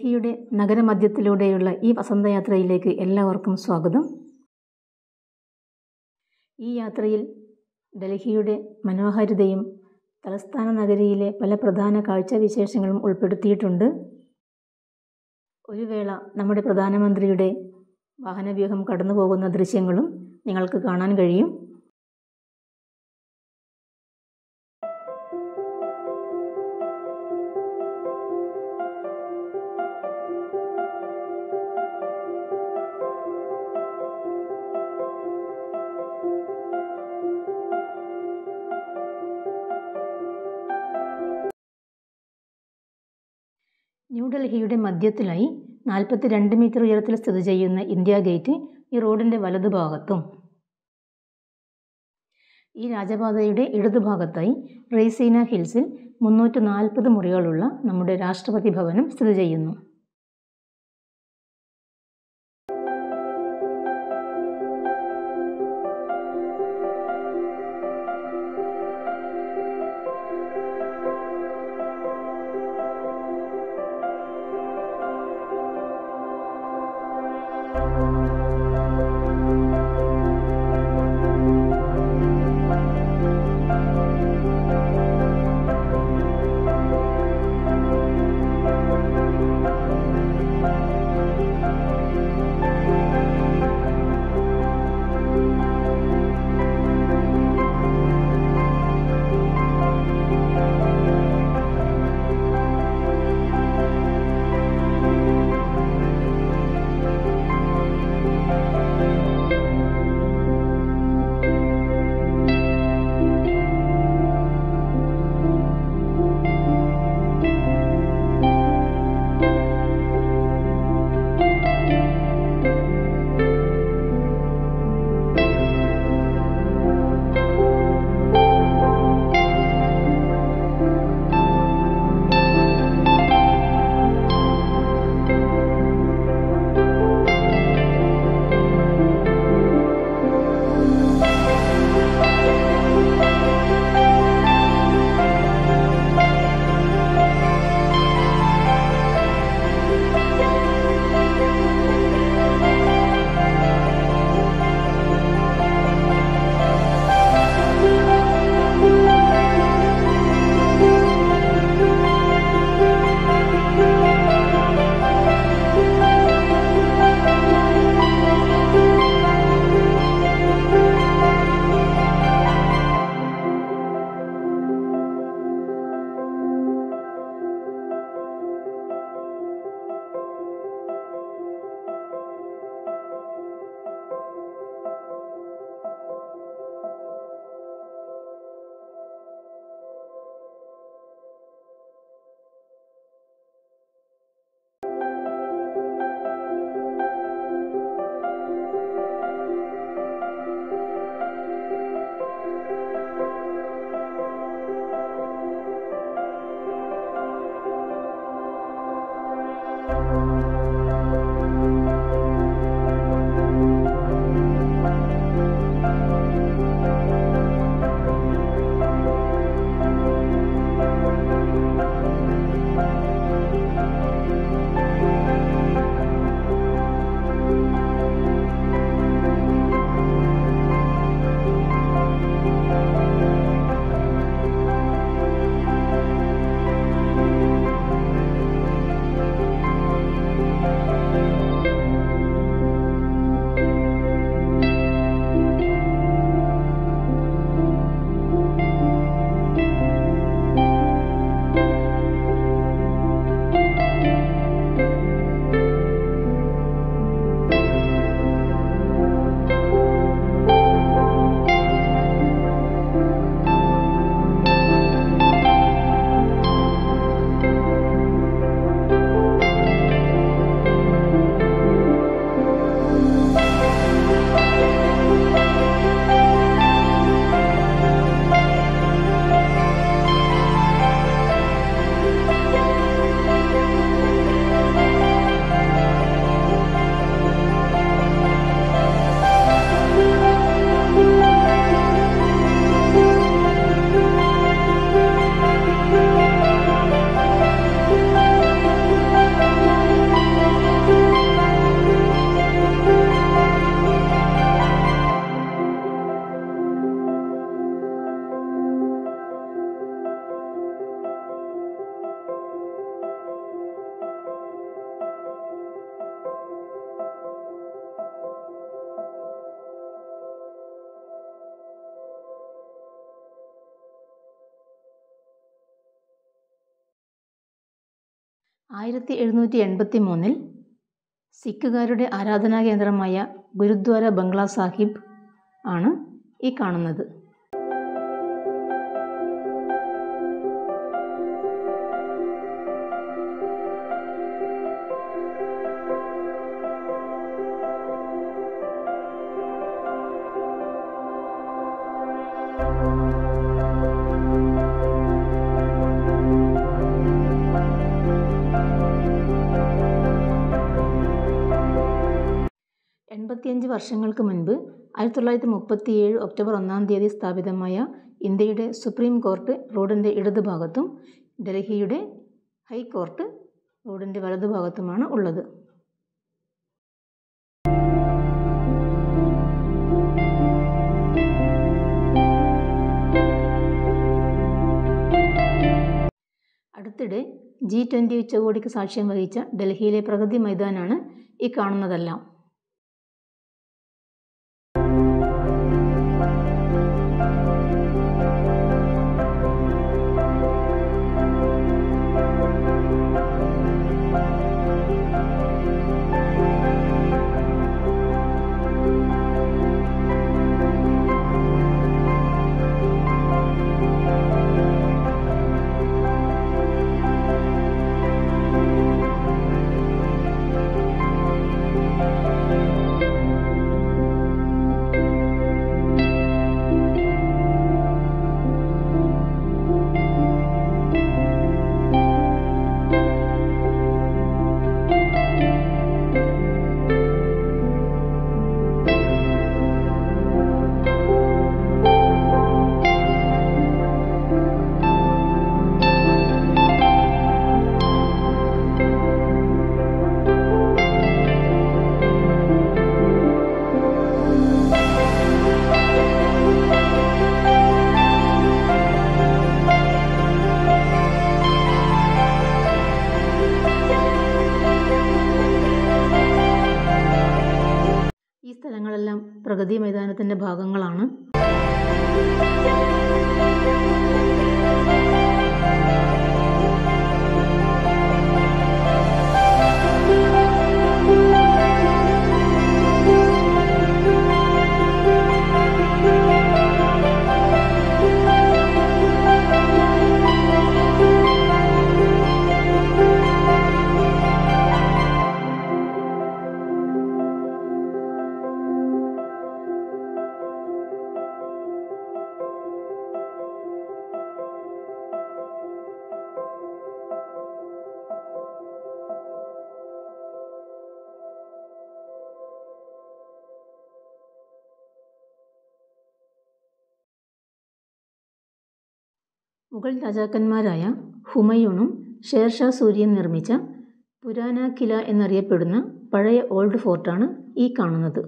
ഡൽഹിയുടെ നഗരമധ്യത്തിലൂടെയുള്ള ഈ വസന്തയാത്രയിലേക്ക് എല്ലാവർക്കും സ്വാഗതം. ഈ യാത്രയിൽ ഡൽഹിയുടെ മനോഹാരിതയും തലസ്ഥാന നഗരിയിലെ പല പ്രധാന കാഴ്ചവിശേഷങ്ങളും ഉൾപ്പെടുത്തിയിട്ടുണ്ട്. ഒരു വേള നമ്മുടെ പ്രധാനമന്ത്രിയുടെ വാഹനവ്യൂഹം കടന്നുപോകുന്ന ദൃശ്യങ്ങളും നിങ്ങൾക്ക് കാണാൻ കഴിയും. ന്യൂഡൽഹിയുടെ മധ്യത്തിലായി 42 മീറ്റർ ഉയരത്തിൽ സ്ഥിതി ചെയ്യുന്ന ഇന്ത്യ ഗേറ്റ് ഈ റോഡിൻ്റെ വലതുഭാഗത്തും, ഈ രാജപാതയുടെ ഇടതുഭാഗത്തായി റെയ്സീന ഹിൽസിൽ 340 മുറികളുള്ള നമ്മുടെ രാഷ്ട്രപതി ഭവനും സ്ഥിതി ചെയ്യുന്നു. 1783 സിഖുകാരുടെ ആരാധനാ കേന്ദ്രമായ ഗുരുദ്വാര ബംഗ്ലാ സാഹിബ് ആണ് ഈ കാണുന്നത്. വർഷങ്ങൾക്ക് മുൻപ് 1937 ഒക്ടോബർ 1 സ്ഥാപിതമായ ഇന്ത്യയുടെ സുപ്രീം കോർട്ട് റോഡിൻ്റെ ഇടതുഭാഗത്തും ഡൽഹിയുടെ ഹൈക്കോർട്ട് റോഡിൻ്റെ വലതുഭാഗത്തുമാണ് ഉള്ളത്. അടുത്തിടെ G20 ഉച്ചകോടിക്ക് സാക്ഷ്യം വഹിച്ച ഡൽഹിയിലെ പ്രഗതി മൈതാനാണ് ഈ കാണുന്നതെല്ലാം. ഈ സ്ഥലങ്ങളെല്ലാം പ്രഗതി മൈതാനത്തിൻ്റെ ഭാഗങ്ങളാണ്. മുഗൾ രാജാക്കന്മാരായ ഹുമയൂണും ഷേർഷാ സൂരിയും നിർമ്മിച്ച പുരാന കില എന്നറിയപ്പെടുന്ന പഴയ ഓൾഡ് ഫോർട്ടാണ് ഈ കാണുന്നത്.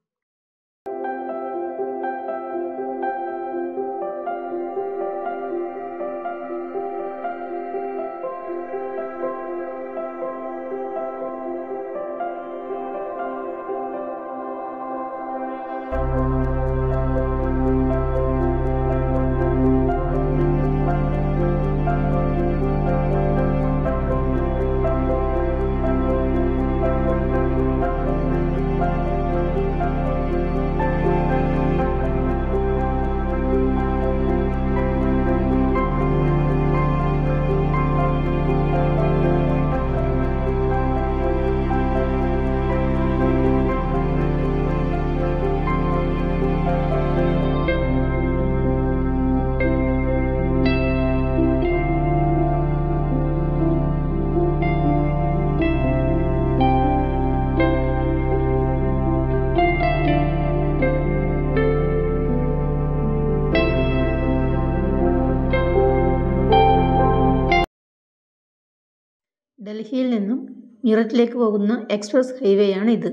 ഡൽഹിയിൽ നിന്നും മീററ്റിലേക്ക് പോകുന്ന എക്സ്പ്രസ് ഹൈവേയാണ് ഇത്.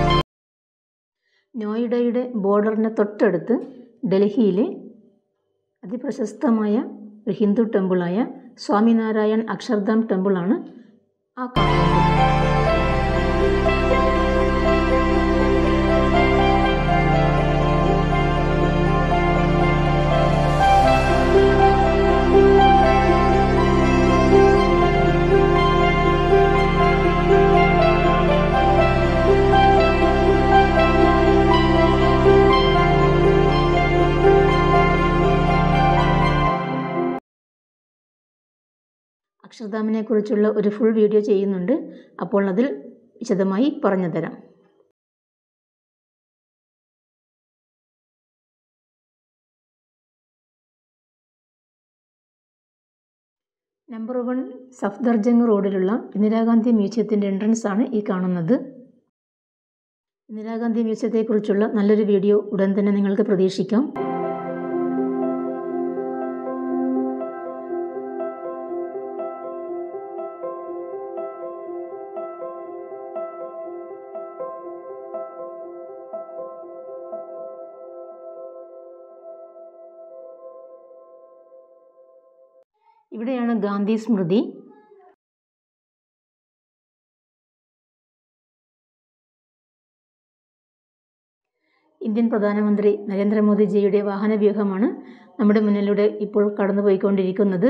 നോയിഡയുടെ ബോർഡറിന് തൊട്ടടുത്ത് ഡൽഹിയിലെ അതിപ്രശസ്തമായ ഒരു ഹിന്ദു ടെമ്പിളായ സ്വാമിനാരായൺ അക്ഷർധാം ടെമ്പിളാണ് ആ കാണുന്നത്. അക്ഷർധാമിനെ കുറിച്ചുള്ള ഒരു ഫുൾ വീഡിയോ ചെയ്യുന്നുണ്ട്. അപ്പോൾ അതിൽ വിശദമായി പറഞ്ഞു തരാം. നമ്പർ 1 സഫ്ദർജംഗ് റോഡിലുള്ള ഇന്ദിരാഗാന്ധി മ്യൂസിയത്തിൻ്റെ എൻട്രൻസ് ആണ് ഈ കാണുന്നത്. ഇന്ദിരാഗാന്ധി മ്യൂസിയത്തെക്കുറിച്ചുള്ള നല്ലൊരു വീഡിയോ ഉടൻ തന്നെ നിങ്ങൾക്ക് പ്രതീക്ഷിക്കാം. ഇവിടെയാണ് ഗാന്ധി സ്മൃതി. ഇന്ത്യൻ പ്രധാനമന്ത്രി നരേന്ദ്രമോദിജിയുടെ വാഹനവ്യൂഹമാണ് നമ്മുടെ മുന്നിലൂടെ ഇപ്പോൾ കടന്നുപോയിക്കൊണ്ടിരിക്കുന്നത്.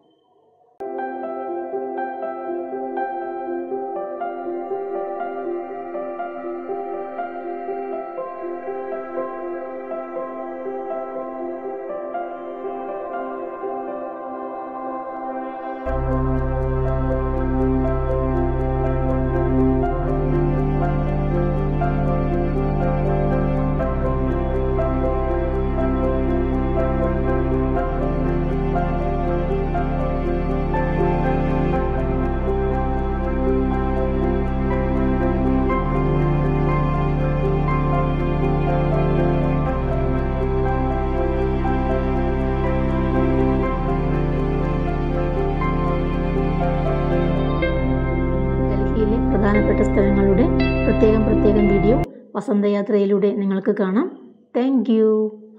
പ്രധാനപ്പെട്ട സ്ഥലങ്ങളുടെ പ്രത്യേകം വീഡിയോ വസന്തയാത്രയിലൂടെ നിങ്ങൾക്ക് കാണാം. Thank U.